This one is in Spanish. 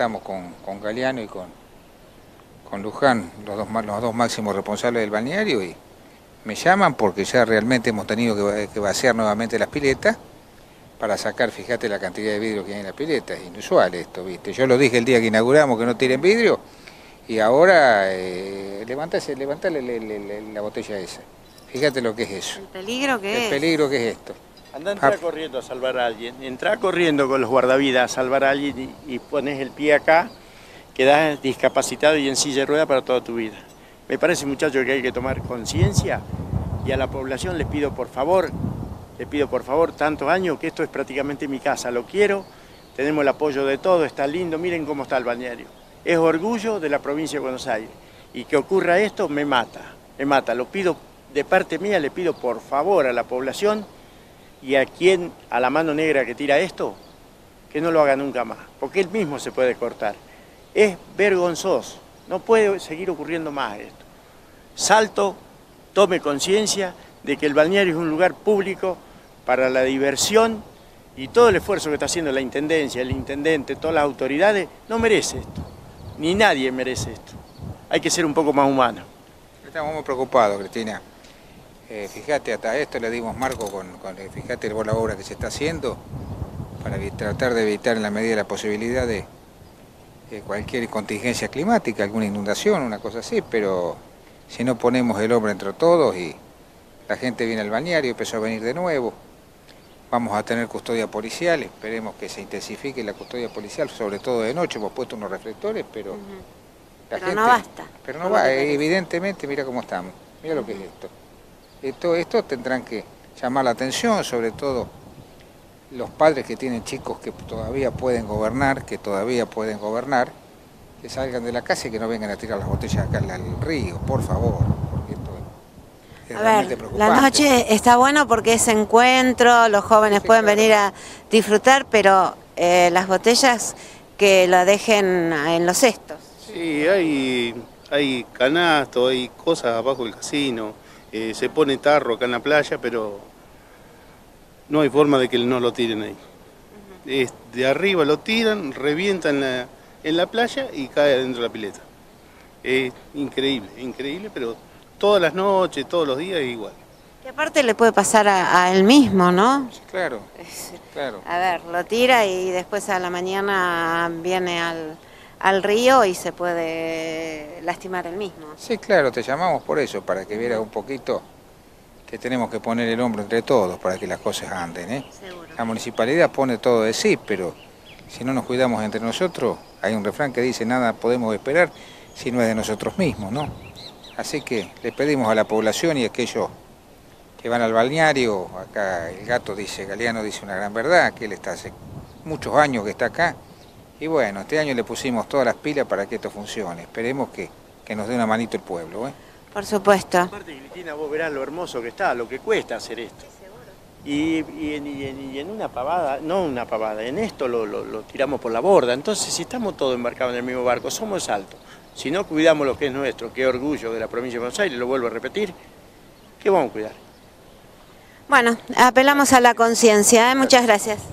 Estamos con Galeano y con Luján, los dos máximos responsables del balneario, y me llaman porque ya realmente hemos tenido que vaciar nuevamente las piletas para sacar, fíjate la cantidad de vidrio que hay en la pileta, es inusual esto, ¿viste? Yo lo dije el día que inauguramos que no tiren vidrio y ahora levantale la botella esa. Fíjate lo que es eso. ¿El peligro que es? El peligro que es esto. Andá, entrá corriendo a salvar a alguien, entrá corriendo con los guardavidas a salvar a alguien y pones el pie acá, quedás discapacitado y en silla de ruedas para toda tu vida. Me parece, muchachos, que hay que tomar conciencia y a la población les pido por favor, tantos años que esto es prácticamente mi casa, lo quiero, tenemos el apoyo de todos, está lindo, miren cómo está el balneario. Es orgullo de la provincia de Buenos Aires y que ocurra esto me mata, lo pido de parte mía, le pido por favor a la población y a la mano negra que tira esto, que no lo haga nunca más, porque él mismo se puede cortar. Es vergonzoso, no puede seguir ocurriendo más esto. Salto, tome conciencia de que el balneario es un lugar público para la diversión y todo el esfuerzo que está haciendo la Intendencia, el Intendente, todas las autoridades, no merece esto, ni nadie merece esto. Hay que ser un poco más humanos. Estamos muy preocupados, Cristina. Fíjate, hasta esto le dimos marco fíjate la obra que se está haciendo para tratar de evitar en la medida de la posibilidad de cualquier contingencia climática, alguna inundación, una cosa así, pero si no ponemos el hombro entre todos y la gente viene al balneario, empezó a venir de nuevo, vamos a tener custodia policial, esperemos que se intensifique la custodia policial, sobre todo de noche, hemos puesto unos reflectores, pero no basta. Pero no va, evidentemente, mira cómo estamos, mira lo que es esto. Esto tendrán que llamar la atención, sobre todo los padres que tienen chicos que todavía pueden gobernar, que salgan de la casa y que no vengan a tirar las botellas acá al río, por favor, porque esto es realmente preocupante. La noche está bueno porque es encuentro, los jóvenes pueden venir a disfrutar, pero las botellas que la dejen en los cestos. Sí, hay canasto, hay cosas abajo del casino. Se pone tarro acá en la playa, pero no hay forma de que no lo tiren ahí. De arriba lo tiran, revientan en la playa y cae adentro de la pileta. Es increíble, pero todas las noches, todos los días es igual. Que aparte le puede pasar a él mismo, ¿no? Sí, claro. A ver, lo tira y después a la mañana viene al río y se puede lastimar él mismo. Sí, claro, te llamamos por eso, para que vieras un poquito que tenemos que poner el hombro entre todos para que las cosas anden, ¿eh? Seguro. La municipalidad pone todo de sí, pero si no nos cuidamos entre nosotros, hay un refrán que dice nada podemos esperar si no es de nosotros mismos, ¿no? Así que le pedimos a la población y a aquellos que van al balneario, acá el gato dice, Galeano dice una gran verdad, que él está hace muchos años que está acá, y bueno, este año le pusimos todas las pilas para que esto funcione. Esperemos que nos dé una manito el pueblo, ¿eh? Por supuesto. Aparte, Cristina, vos verás lo hermoso que está, lo que cuesta hacer esto. Y en una pavada, no una pavada, en esto lo tiramos por la borda. Entonces, si estamos todos embarcados en el mismo barco, somos Salto. Si no cuidamos lo que es nuestro, qué orgullo de la provincia de Buenos Aires, lo vuelvo a repetir, ¿qué vamos a cuidar? Bueno, apelamos a la conciencia, ¿eh? Muchas gracias.